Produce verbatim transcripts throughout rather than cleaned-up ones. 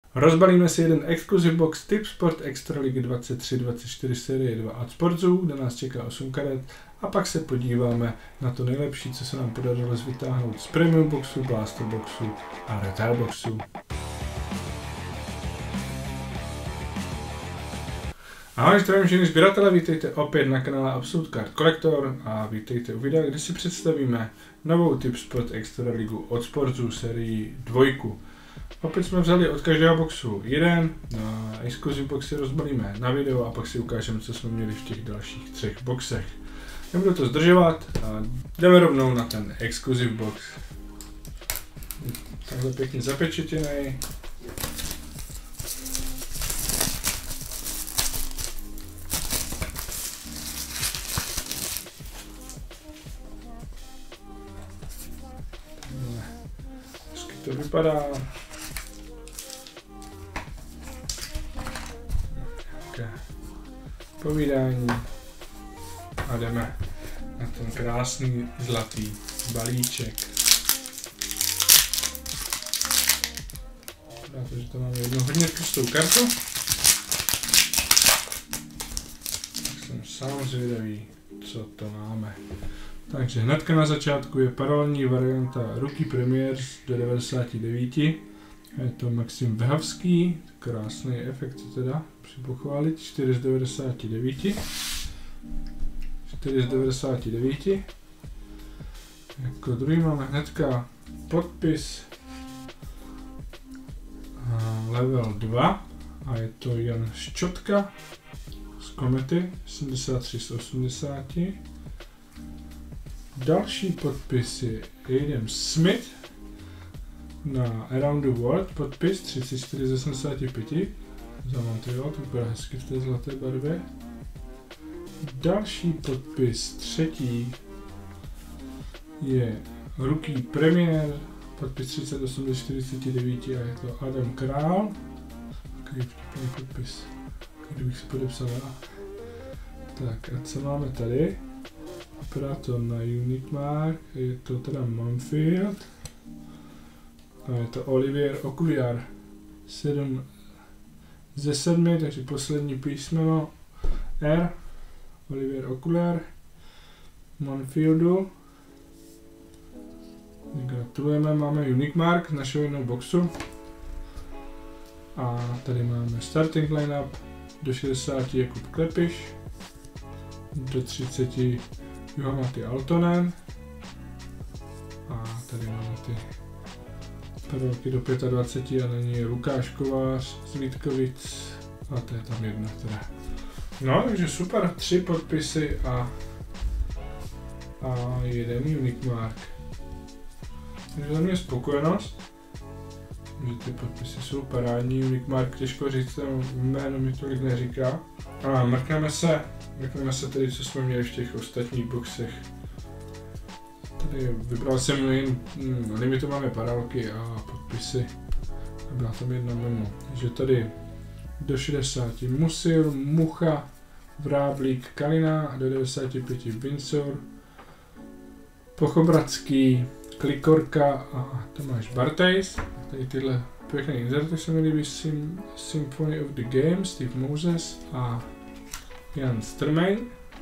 Rozbalíme si jeden Exclusive Box Tipsport Extraligy dvacet tři dvacet čtyři série dva od Sportsu, kde nás čeká osm karet, a pak se podíváme na to nejlepší, co se nám podařilo vytáhnout z Premium Boxu, Blaster Boxu a Retail Boxu. Ahoj, zdravím všechny sběratele, vítejte opět na kanále Absolute Card Collector a vítejte u videa, kde si představíme novou Tipsport Extraligu od Sportsu sérii dvojku. Opět jsme vzali od každého boxu jeden, na Exclusive boxy rozbalíme na video a pak si ukážeme, co jsme měli v těch dalších třech boxech. Nebudu to zdržovat a jdeme rovnou na ten Exclusive box. Takhle pěkně zapečetěnej. Hezky to vypadá. Povídání a jdeme na ten krásný zlatý balíček. Protože to máme jednu hodně tlustou kartu. Tak jsem sám zvědavý, co to máme. Takže hnedka na začátku je paralelní varianta Rookie Premiers do devadesát devět. Je to Maxim Vehavský, krásný efekt teda, musím pochválit, čtyři z devadesáti devíti. čtyři z devadesáti devíti. Jako druhý máme hnedka podpis level dva a je to Jan Ščotka z Komety, sedmdesát tři z osmdesáti. Další podpis je Adam Smith na Around the World, podpis třicet čtyři z osmdesáti pěti. Za Montreal, to vypadá hezky v té zlaté barvě. Další podpis, třetí, je Rookie Premier, podpis třicet osm z čtyřiceti devíti a je to Adam Král. Takový vtipný podpis, který bych si podepsal já. Tak a co máme tady? Vypadá to na Unique Mark, je to teda Manfield. A je to Olivier Oculiar, sedm ze sedmi, takže poslední písmeno R, Olivier Oculiar, Manfieldu. Gratulujeme, máme Unique Mark z našeho jednoho boxu. A tady máme starting lineup, do šedesáti Jakub Klepiš, do třiceti Juha-Matti Aaltonen. A tady máme ty prvky do dvaceti pěti a na ní je Lukáš Kovář z Vítkovic a to je tam jedna teda. No, takže super, tři podpisy a, a jeden Unique Mark. Takže za mě spokojenost, že ty podpisy jsou parádní, Unique Mark těžko říct, tam jméno mi tolik neříká. A mrkneme se, mrkneme se tedy, co jsme měli v těch ostatních boxech. Tady vybral jsem jen hm, limitované paralelky a podpisy. Byla tam jedna mimo. Takže tady do šedesáti Musil, Mucha, Vráblík, Kalina a do devadesáti pěti Windsor, Pochobradský, Klikorka a Tomáš Bartejs. Tady tyhle pěkné inzerty se mi líbí, Sim, Symphony of the Game, Steve Moses a Jan Strmein.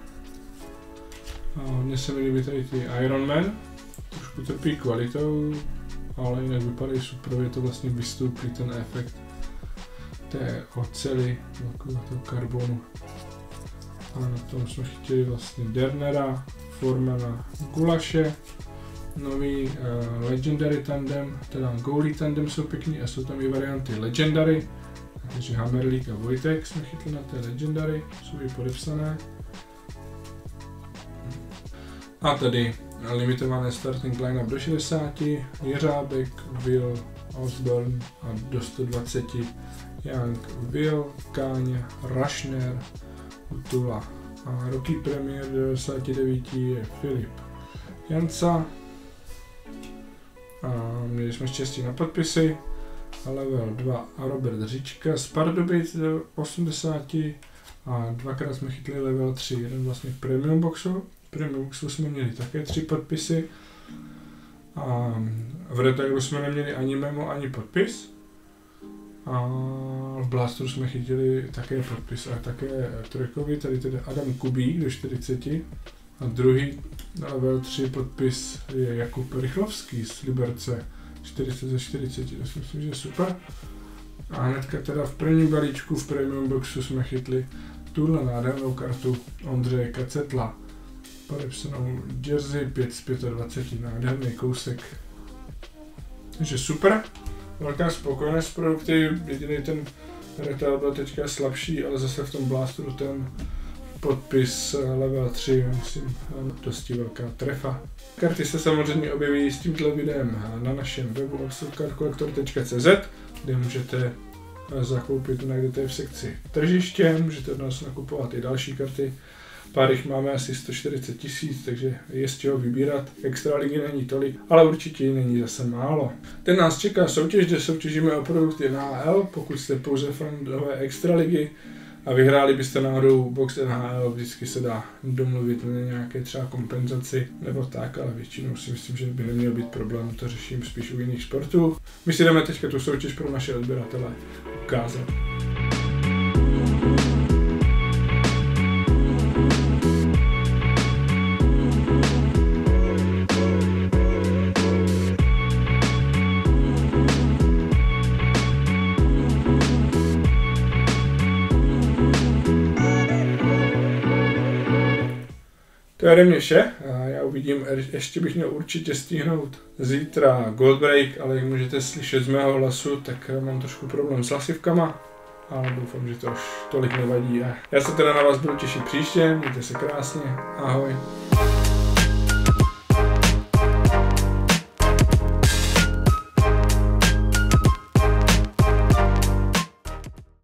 A mně se mi líbí tady ty Iron Man, trošku trpí kvalitou, ale jinak vypadají super, je to vlastně vystoupí ten efekt té oceli, takového toho karbonu. A na tom jsme chtěli vlastně Dernera, Formana, Gulaše, nový uh, Legendary tandem, teda Goalie tandem jsou pěkný a jsou tam i varianty Legendary, takže Hammerlík a Vojtek jsme chytli na té Legendary, jsou i podepsané. A tady limitované starting line-up do šedesáti, Jeřábek, Will, Osborne a do sto dvaceti Young, Will, Káňa, Rašner, Utula. A Rookie Premier do devadesáti devíti je Filip Janca. A měli jsme štěstí na podpisy. A level dva a Robert Říčka z Pardubic do osmdesáti a dvakrát jsme chytli level tři, jeden vlastně v Premium Boxu. V Premium Boxu jsme měli také tři podpisy a v Retailu jsme neměli ani memo, ani podpis. A v Blasteru jsme chytili také podpis a také trojkový, tady tedy Adam Kubík do čtyřiceti. A druhý na level tři podpis je Jakub Rychlovský z Liberce, čtyřicet ze čtyřiceti, to si myslím, že je super. A hnedka teda v prvním balíčku v Premium Boxu jsme chytli tuhle nádhernou kartu Ondřeje Kacetla. Podepsanou jersey pět z dvaceti pěti, nádherný kousek. Takže super, velká spokojenost s produkty, jediný ten retail byl teďka slabší, ale zase v tom Blasteru ten podpis level tři, myslím, dosti velká trefa. Karty se samozřejmě objeví s tímto videem na našem webu obsud card collector tečka cé zet, kde můžete zakoupit, najdete v sekci tržiště, můžete od nás nakupovat i další karty. Pár jich máme asi sto čtyřicet tisíc, takže je z čeho vybírat. Extraligy není tolik, ale určitě není zase málo. Ten nás čeká soutěž, kde soutěžíme o produkty N H L, pokud jste pouze fanové Extraligy a vyhráli byste náhodou box N H L, vždycky se dá domluvit na nějaké třeba kompenzaci nebo tak, ale většinou si myslím, že by neměl být problém, to řeším spíš u jiných sportů. My si jdeme teďka tu soutěž pro naše odběratele ukázat. To je ode mě vše, já uvidím, ještě bych měl určitě stihnout zítra Gold Break, ale jak můžete slyšet z mého hlasu, tak mám trošku problém s hlasivkama, ale doufám, že to už tolik nevadí. Já se teda na vás budu těšit příště, mějte se krásně, ahoj.